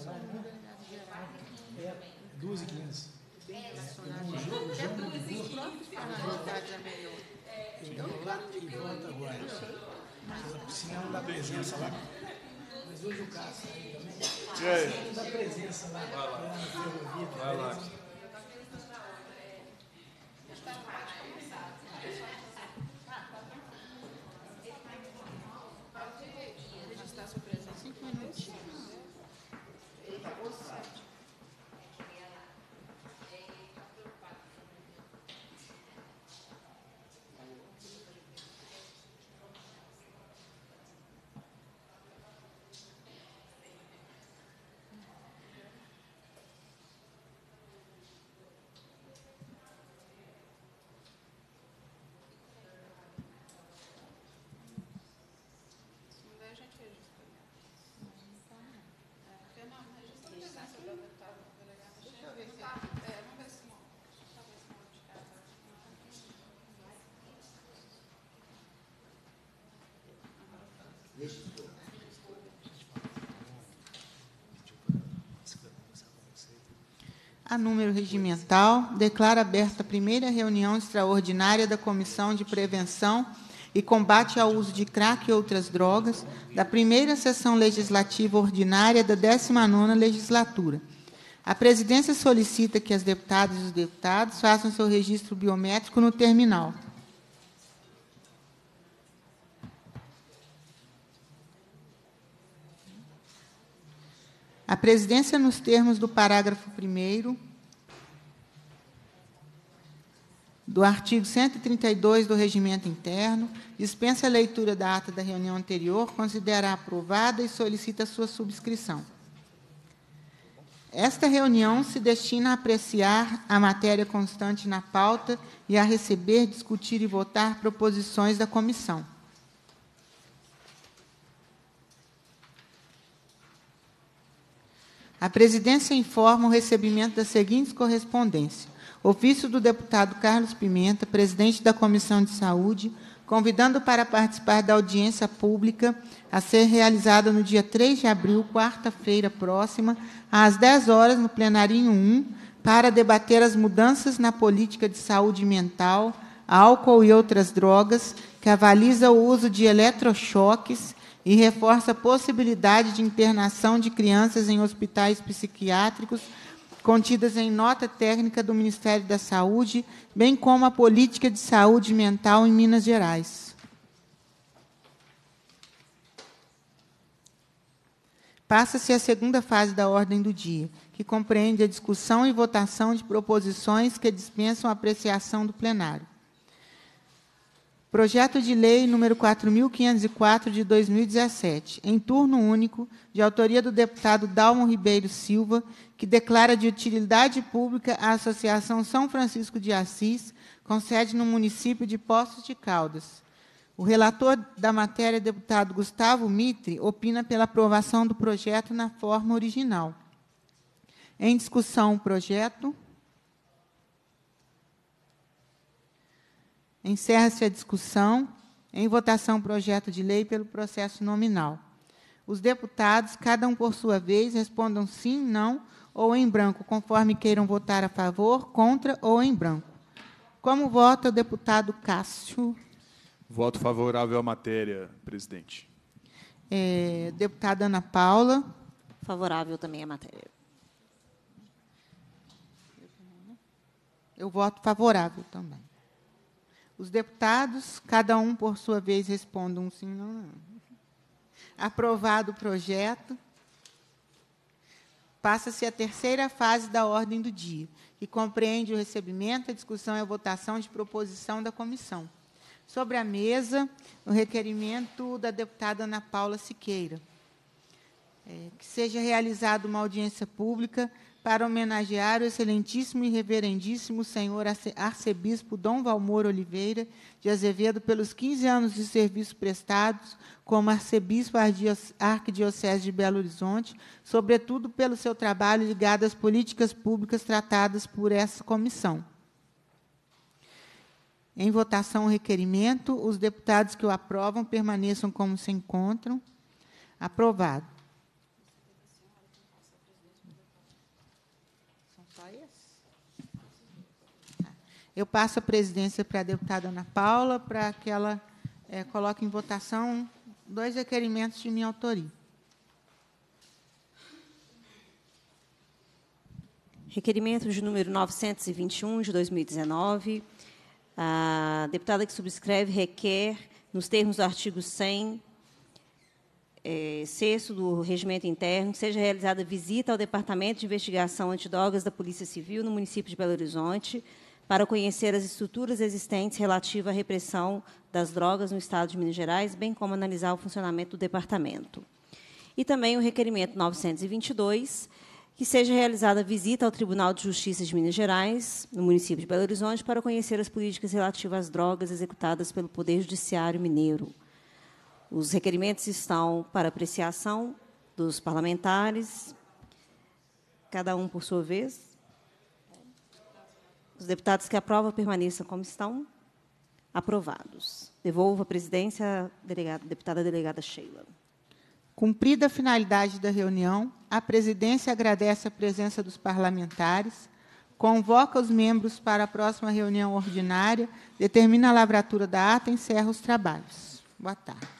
2h15. Até para os próprios parlamentares é melhor. Eu lá e volto agora. Senão não dá presença lá. Mas hoje o Cássio aí também. E aí? Não dá presença lá. Vai lá. Registrar sua presença 5 minutinhos. A número regimental, declara aberta a primeira reunião extraordinária da Comissão de Prevenção e Combate ao Uso de Crack e Outras Drogas, da primeira sessão legislativa ordinária da 19ª legislatura. A presidência solicita que as deputadas e os deputados façam seu registro biométrico no terminal. A presidência, nos termos do parágrafo 1º do artigo 132 do Regimento Interno, dispensa a leitura da ata da reunião anterior, considera aprovada e solicita sua subscrição. Esta reunião se destina a apreciar a matéria constante na pauta e a receber, discutir e votar proposições da comissão. A presidência informa o recebimento das seguintes correspondências. Ofício do deputado Carlos Pimenta, presidente da Comissão de Saúde, convidando para participar da audiência pública a ser realizada no dia 3 de abril, quarta-feira próxima, às 10 horas, no plenarinho 1, para debater as mudanças na política de saúde mental, álcool e outras drogas, que avaliza o uso de eletrochoques e reforça a possibilidade de internação de crianças em hospitais psiquiátricos, contidas em nota técnica do Ministério da Saúde, bem como a política de saúde mental em Minas Gerais. Passa-se a segunda fase da ordem do dia, que compreende a discussão e votação de proposições que dispensam a apreciação do plenário. Projeto de Lei número 4.504, de 2017, em turno único, de autoria do deputado Dalmo Ribeiro Silva, que declara de utilidade pública a Associação São Francisco de Assis, com sede no município de Poços de Caldas. O relator da matéria, deputado Gustavo Mitre, opina pela aprovação do projeto na forma original. Em discussão, o projeto. Encerra-se a discussão. Em votação, o projeto de lei pelo processo nominal. Os deputados, cada um por sua vez, respondam sim, não ou em branco, conforme queiram votar a favor, contra ou em branco. Como vota o deputado Cássio? Voto favorável à matéria, presidente. Deputada Ana Paula? Favorável também à matéria. Eu voto favorável também. Os deputados, cada um por sua vez, respondam sim, não. Aprovado o projeto. Passa-se a terceira fase da ordem do dia, que compreende o recebimento, a discussão e a votação de proposição da comissão. Sobre a mesa, o requerimento da deputada Ana Paula Siqueira, que seja realizada uma audiência pública para homenagear o excelentíssimo e reverendíssimo senhor arcebispo Dom Valmor Oliveira de Azevedo pelos 15 anos de serviço prestados como arcebispo arquidiocese de Belo Horizonte, sobretudo pelo seu trabalho ligado às políticas públicas tratadas por essa comissão. Em votação o requerimento, os deputados que o aprovam permaneçam como se encontram. Aprovado. Eu passo a presidência para a deputada Ana Paula, para que ela coloque em votação 2 requerimentos de minha autoria. Requerimento de número 921, de 2019. A deputada que subscreve requer, nos termos do artigo 100, 6º do Regimento Interno, que seja realizada visita ao Departamento de Investigação Antidrogas da Polícia Civil no município de Belo Horizonte, para conhecer as estruturas existentes relativas à repressão das drogas no Estado de Minas Gerais, bem como analisar o funcionamento do departamento. E também o requerimento 922, que seja realizada visita ao Tribunal de Justiça de Minas Gerais, no município de Belo Horizonte, para conhecer as políticas relativas às drogas executadas pelo Poder Judiciário Mineiro. Os requerimentos estão para apreciação dos parlamentares, cada um por sua vez. Os deputados que aprovam permaneçam como estão. Aprovados. Devolvo a presidência à deputada delegada Sheila. Cumprida a finalidade da reunião, a presidência agradece a presença dos parlamentares, convoca os membros para a próxima reunião ordinária, determina a lavratura da ata e encerra os trabalhos. Boa tarde.